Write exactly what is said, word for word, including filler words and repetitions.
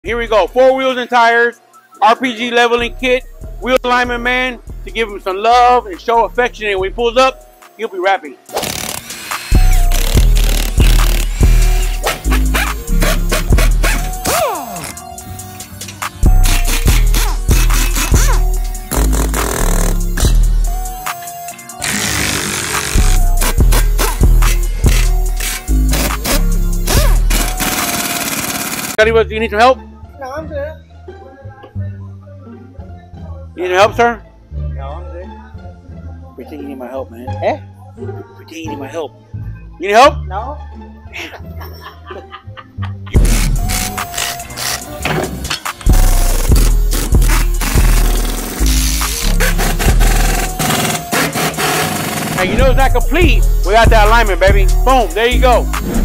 Here we go. Four wheels and tires, R P G leveling kit, wheel alignment man to give him some love and show affection. And when he pulls up, he'll be rapping. Do you need some help? No, I'm good. You need help, sir? No, I'm good. Pretend you need my help, man. Eh? Pretend you need my help. You need help? No. Now you know it's not complete without that alignment, baby. Boom, there you go.